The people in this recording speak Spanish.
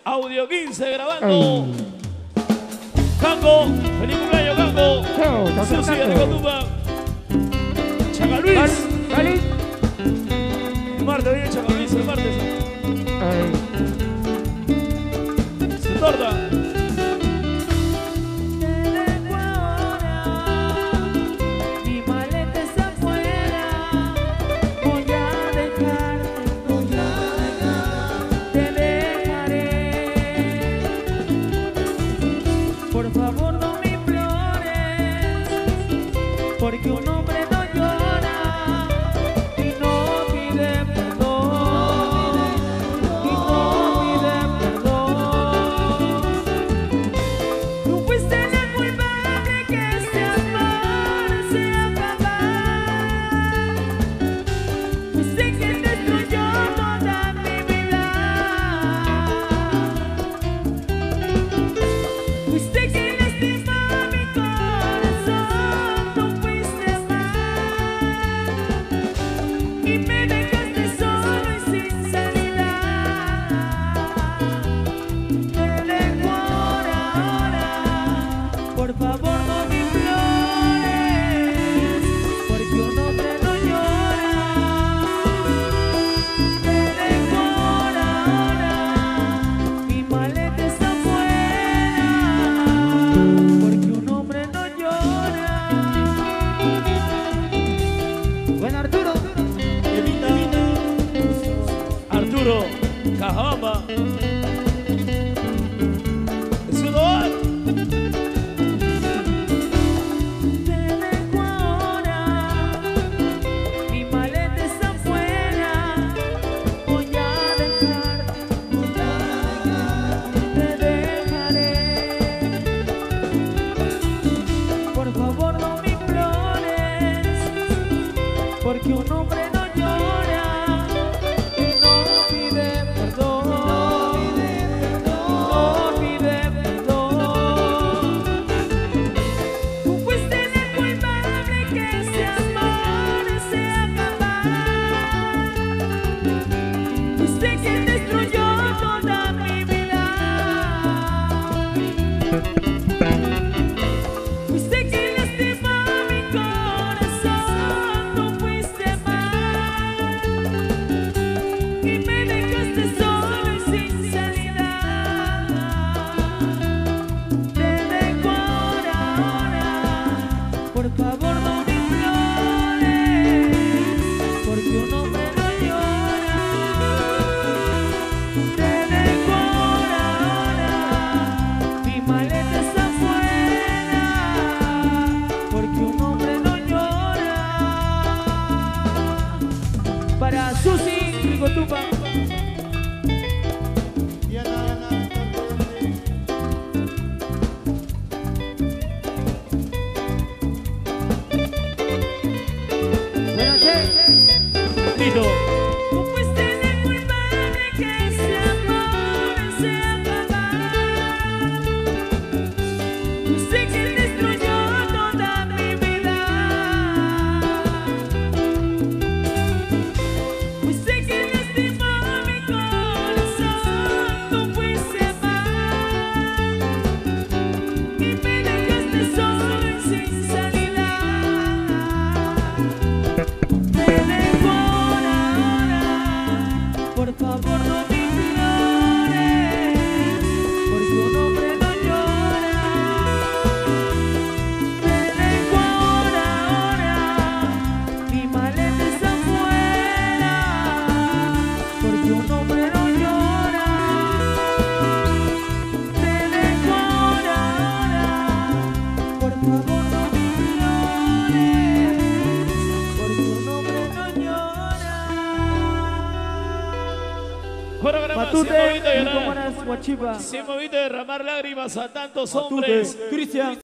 Audio 15 grabando. Cango, feliz cumpleaños, Cango. Susi de Ricotumba. Chaca Luis. El martes viene Chaca Luis, el martes. Sin torta. Por favor no me implores, porque un hombre no llora y no pide perdón, y no pide perdón. Tú fuiste la culpable que este amor se acabara. Fuiste quien destruyó toda mi vida. Fuiste quien lastimó mi corazón. Tú fuiste mal y me dejaste solo y sin salida. Te dejo ahora, por favor no me implores, porque un hombre no llora. Te dejo ahora, mi maleta está afuera, porque un hombre no llora. Bueno, Arturo. Arturo, Cajabamba. Es un hogar. Te dejo ahora, mi maleta está afuera. Voy a dejarte, te dejaré. Por favor no me implores, porque un hombre no llora y no pide perdón, no pide perdón. Tú fuiste la culpable que ese amor se acabara. Fuiste quien destruyó toda mi vida. Fuiste quien lastimó mi corazón. Tú fuiste mal y me dejaste solo y sin salida. Te dejo ahora, por favor no me implores, porque un hombre no llora. Te dejo ahora, mi maleta está afuera, porque un hombre no llora. Para Susi Ricotumba. Buenas noches. Lito. Tú fuiste la culpable que ese amor se acabara. Fuiste quien destruyó toda mi vida. Fuiste quien lastimó mi corazón. Tú fuiste mal y me dejaste solo y sin salida. Te dejo ahora, por favor no me implores, porque un hombre no llora. Te dejo ahora, mi maleta está afuera, porque un hombre no llora. Te dejo ahora, por favor no me implores, porque un hombre no llora. Programa Matute, sin movito Guachipa. derramar lágrimas a tantos hombres. Cristian.